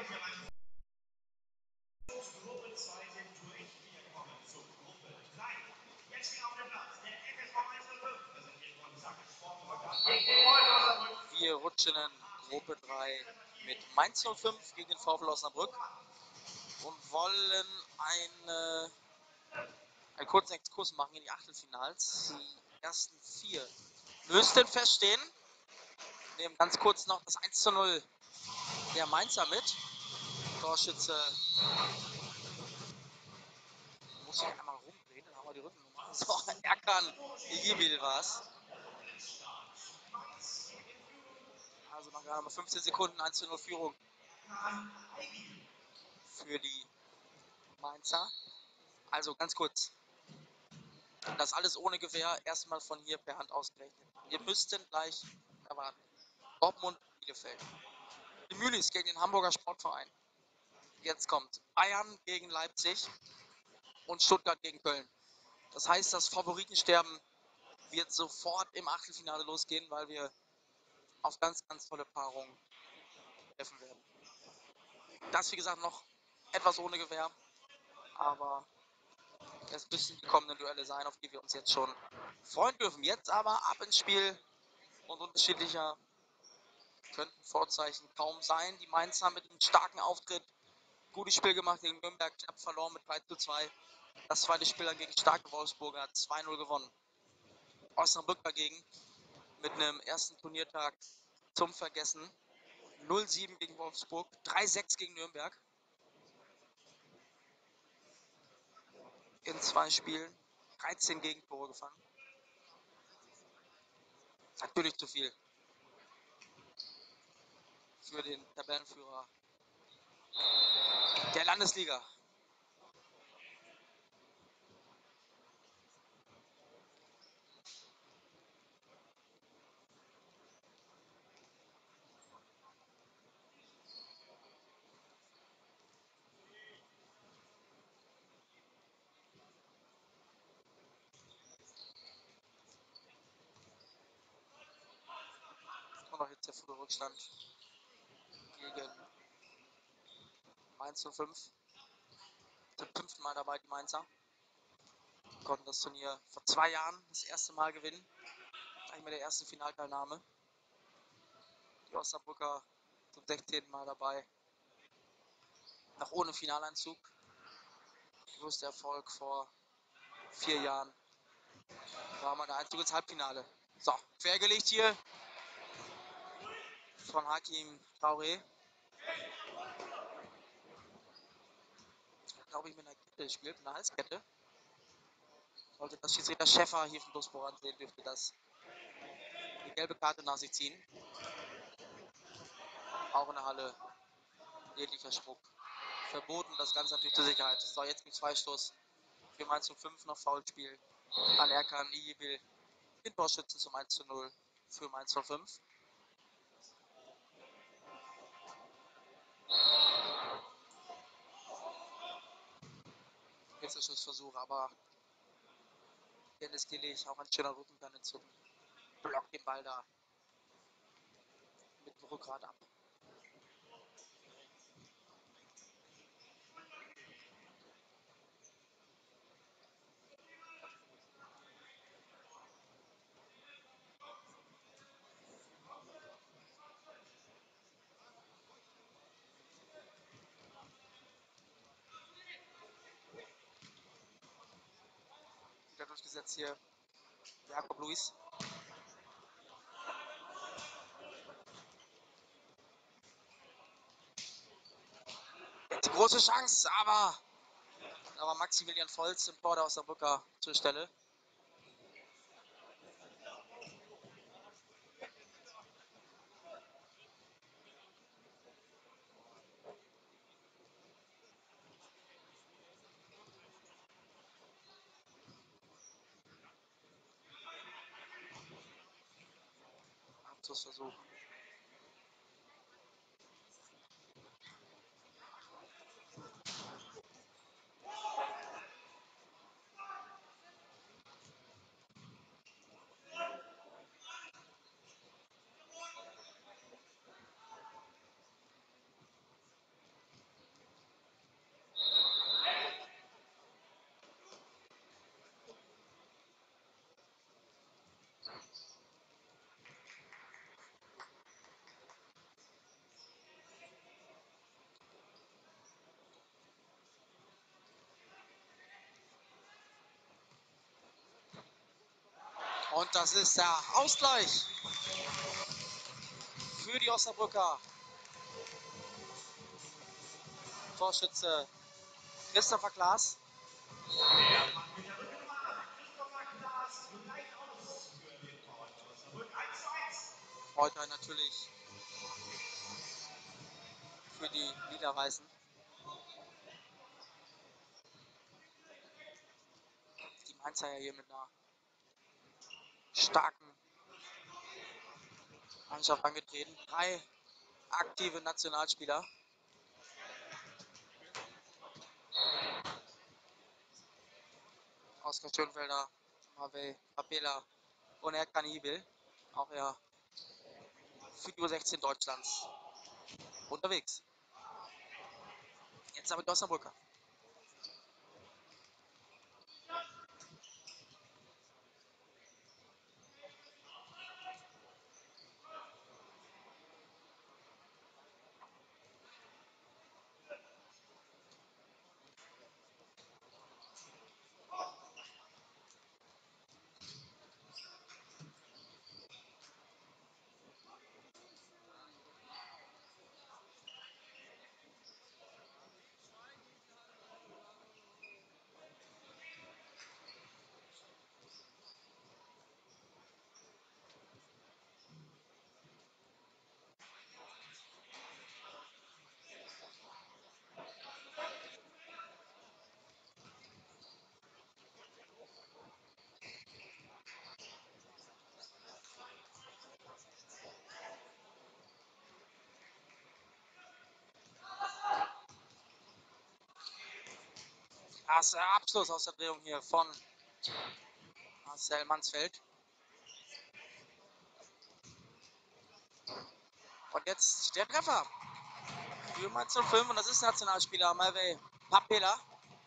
Wir rutschen in Gruppe 3 mit Mainz 05 gegen den VfL Osnabrück und wollen einen kurzen Exkurs machen in die Achtelfinals. Die ersten 4 müssten feststehen. Wir nehmen ganz kurz noch das 1:0 der Mainzer mit. Torschütze muss ich einmal rumdrehen, dann haben wir die Rückennummer. So, Erkan Igibil war es. Also noch gerade mal 15 Sekunden 1:0 Führung für die Mainzer. Also ganz kurz. Das alles ohne Gewähr, erstmal von hier per Hand ausgerechnet. Wir müssten gleich erwarten. Dortmund, Bielefeld. Die Mühlis gegen den Hamburger Sportverein. Jetzt kommt Bayern gegen Leipzig und Stuttgart gegen Köln. Das heißt, das Favoritensterben wird sofort im Achtelfinale losgehen, weil wir auf ganz, ganz tolle Paarungen treffen werden. Das, wie gesagt, noch etwas ohne Gewähr, aber es müssen die kommenden Duelle sein, auf die wir uns jetzt schon freuen dürfen. Jetzt aber ab ins Spiel und unterschiedlicher könnten Vorzeichen kaum sein. Die Mainzer mit einem starken Auftritt, gutes Spiel gemacht gegen Nürnberg, knapp verloren mit 3:2. Das zweite Spiel dann gegen starke Wolfsburger 2:0 gewonnen. Osnabrück dagegen mit einem ersten Turniertag zum Vergessen. 0:7 gegen Wolfsburg, 3:6 gegen Nürnberg. In 2 Spielen 13 Gegentore gefangen. Natürlich zu viel für den Tabellenführer der Landesliga. Und auch jetzt der frühe Rückstand gegen Mainz 05. Zum 5. Mal dabei die Mainzer. Konnten das Turnier vor 2 Jahren das erste Mal gewinnen. Gleich mit der ersten Finalteilnahme. Die Osnabrücker zum 16. Mal dabei. Noch ohne Finaleinzug. Größter Erfolg vor 4 Jahren. War mal der Einzug ins Halbfinale. So, quergelegt hier von Hakim Traoré. Glaube ich, mit einer Kette spielt, mit einer Halskette. Sollte das Schiedsrichter Schäffer hier von Dusboran sehen, dürfte das die gelbe Karte nach sich ziehen. Auch in der Halle ähnlicher Spruch. Verboten, das Ganze natürlich zur Sicherheit. So, jetzt gibt es Freistoß für Mainz 05 noch Foulspiel an Erkan Igibil. Den Torschützen zum 1:0 für Mainz 05. Jetzt der Schussversuch, aber Dennis Dillich, auch ein schöner Rückenkanne zum Block den Ball da mit dem Rückgrat ab. Wieder durchgesetzt hier Jakob Luis. Die große Chance, aber Maximilian Volz im Tor der Osnabrücker zur Stelle. Abschlussversuch. Und das ist der Ausgleich für die Osnabrücker. Torschütze Christopher Klaas. Heute natürlich für die Niederreißen. Die Mainzer ja hier mit einer starken Mannschaft angetreten. 3 aktive Nationalspieler. Oskar Schönfelder, Harvey Papela und Erkan Ibel. Auch ja für die U16 Deutschlands unterwegs. Jetzt aber die Osnabrücker. Erster Abschluss aus der Drehung hier von Marcel Mansfeld. Und jetzt der Treffer für Mainz 05 und das ist Nationalspieler Malvey Papela,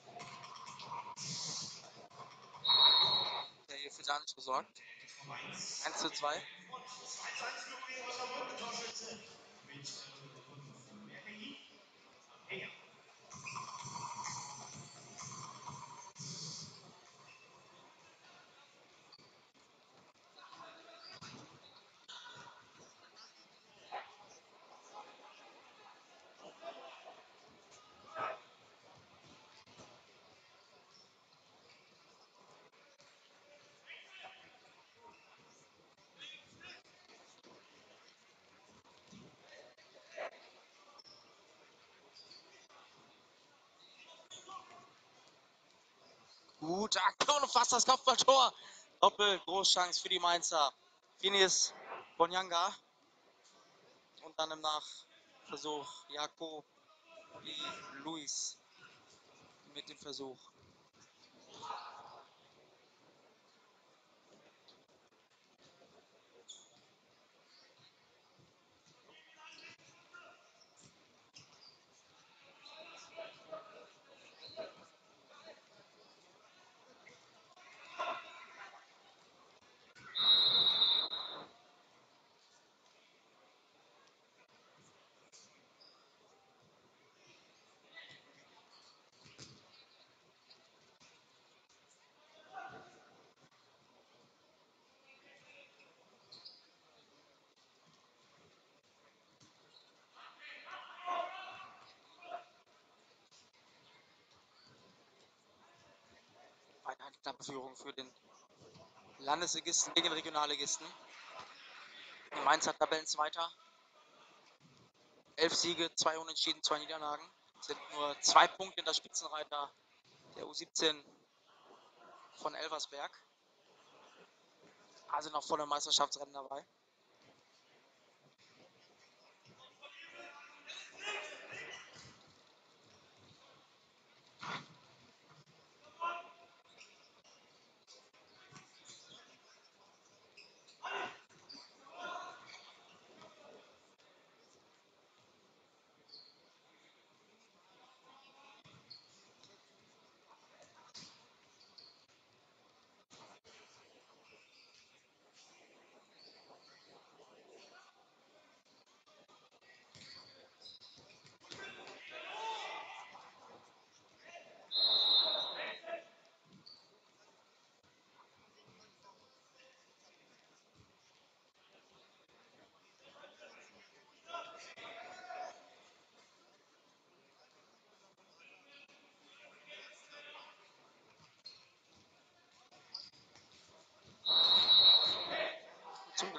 der hier für seinen Anschluss sorgt. 1:2. Gute Aktion und fast das Kopfballtor. Doppel Großchance für die Mainzer. Phineas Bonyanga. Und dann im Nachversuch Jakob Luis mit dem Versuch. Eine knappe Führung für den Landesligisten gegen den Regionalligisten. Die Mainz hat Tabellenzweiter. 11 Siege, 2 Unentschieden, 2 Niederlagen. Sind nur 2 Punkte in der Spitzenreiter der U17 von Elversberg. Also noch volle Meisterschaftsrennen dabei.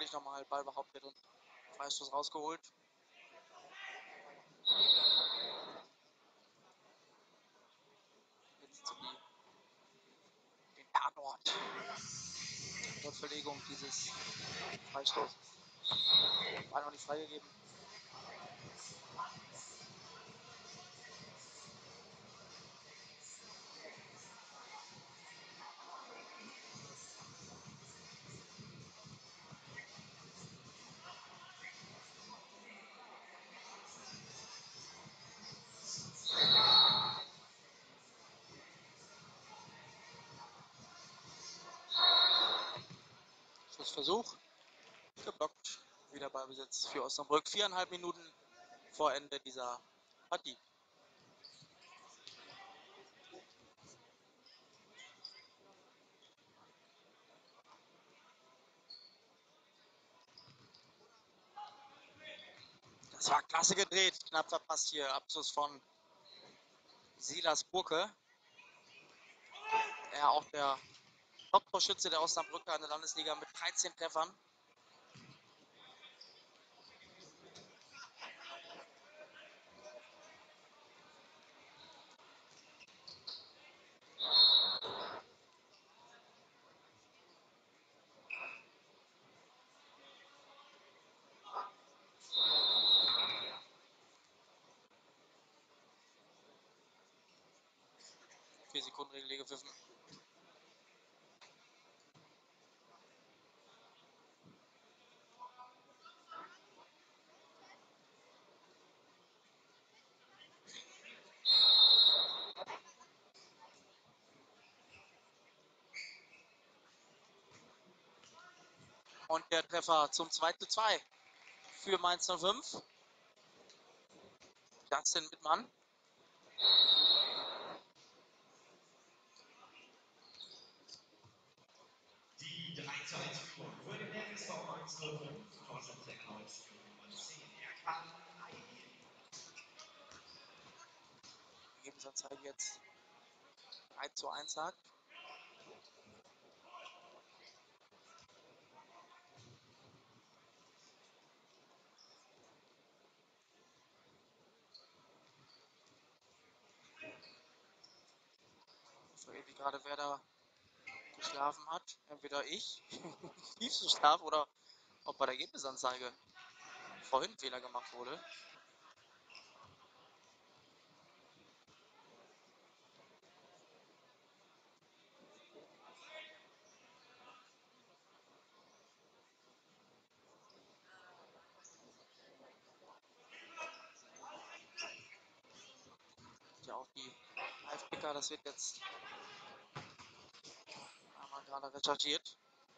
sich nochmal Ball behauptet und Freistoß rausgeholt. Jetzt den Tatort der Verlegung dieses Freistoßes. War noch nicht freigegeben. Schussversuch. Geblockt. Wieder Ballbesitz für Osnabrück. 4,5 Minuten vor Ende dieser Partie. Das war klasse gedreht. Knapp verpasst hier. Abschluss von Silas Burke. Er auch der Top-Torschütze der Osnabrücker in der Landesliga mit 13 Treffern. Sekunden-Regel gepfiffen. Und der Treffer zum 2:2 für Mainz 05. Justin Wittmann. Die 3:1-Führung wurde der FSV Mainz 05. Torschütze erneut die Nummer 10, Erkan Aydin. Ergebnisanzeige jetzt 3:1 sagt. Ich frage mich gerade, wer da geschlafen hat. Entweder ich, tiefsten Schlaf, oder ob bei der Ergebnisanzeige vorhin Fehler gemacht wurde. Ja, auch die Live-Picker, das wird jetzt einmal gerade recherchiert.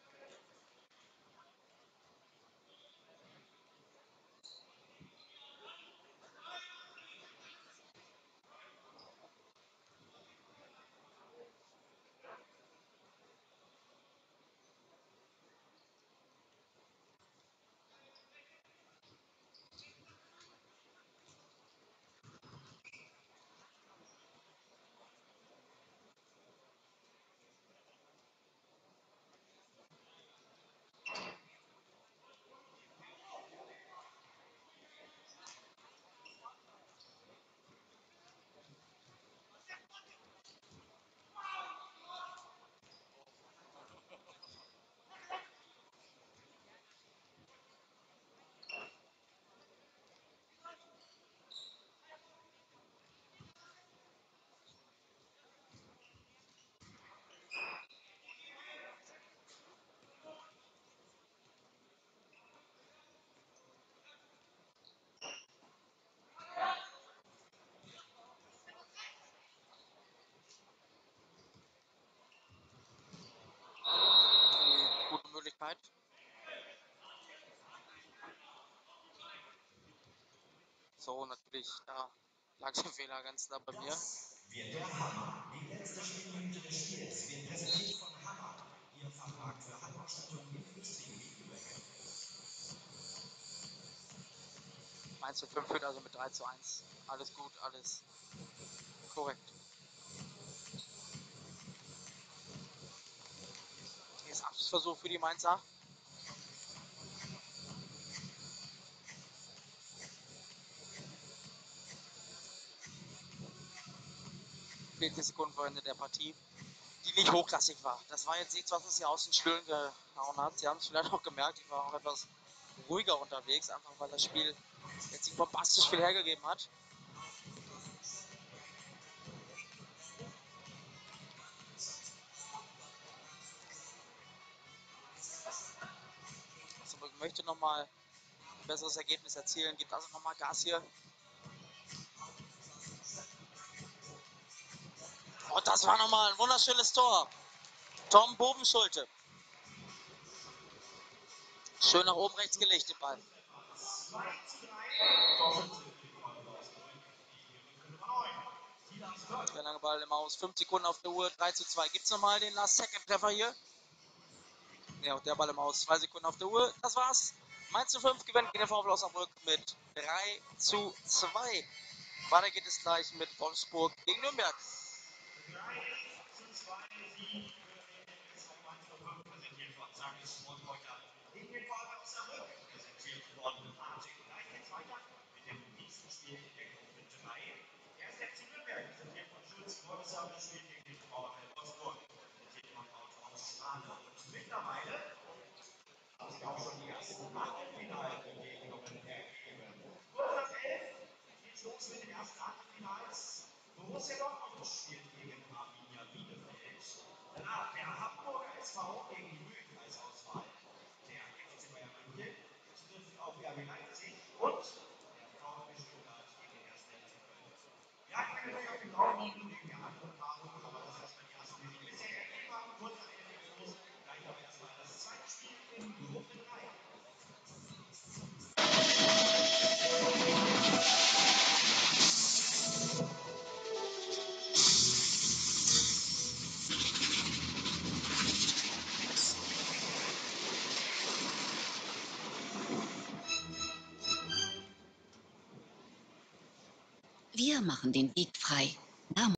Die gute Möglichkeit. So, natürlich, da lag der Fehler ganz nah bei mir. Das wird der Hammer. Die letzte Spielminute des Spiels wird präsentiert von Hammer, Ihr Fachmarkt für Heimausstattung in Östring wie Lübeck. Mainz 05 führt also mit 3:1. Alles gut, alles korrekt. Jetzt Abschlussversuch für die Mainzer. wenige Sekunden vor Ende der Partie, die nicht hochklassig war. Das war jetzt nichts, was uns hier aus den Stühlen gehauen hat. Sie haben es vielleicht auch gemerkt, ich war auch etwas ruhiger unterwegs, einfach weil das Spiel jetzt nicht bombastisch viel hergegeben hat. Osnabrück möchte nochmal ein besseres Ergebnis erzielen, gibt also nochmal Gas hier. Und das war nochmal ein wunderschönes Tor. Tom Bovenschulte. Schön nach oben rechts gelegt, den Ball. Der lange Ball im Aus. 5 Sekunden auf der Uhr. 3:2. Gibt es nochmal den Last-Second-Treffer hier? Ja, auch der Ball im Aus. 2 Sekunden auf der Uhr. Das war's. Mainz 05 gewinnt gegen den VfL Osnabrück mit 3:2. Weiter geht es gleich mit Wolfsburg gegen Nürnberg. 3:2 Sieg für den SV Mainz 05, präsentiert von Zackes Sportkräuter. Gegen den VfL Osnabrück, präsentiert von Arctic. Gleich geht's weiter mit dem nächsten Spiel in der Gruppe 3. Der ist FC Nürnberg, präsentiert von Schulz Vorgesammelt, spielt gegen den VfL Wolfsburg, präsentiert von Autohaus Schmale. Und mittlerweile haben sich auch schon die ersten Achtelfinalbegegnungen ergeben. Kurz nach 11 geht's los mit den ersten Achtelfinals. Borussia Dortmund spielt gegen Arminia Bielefeld. Danach der Hamburger SV gegen die Höhenkreisauswahl. Der FC Bayern München trifft auf RB Leipzig und der VfB Stuttgart gegen den 1. FC Köln. Wir hatten natürlich auf den Daumen liegen wegen der anderen Paarung, aber das ist erstmal die erste, die sich bisher ergeben haben. Kurz nach 11 geht's los. Gleich aber erstmal das zweite Spiel in Gruppe 3. Wir machen den Weg frei.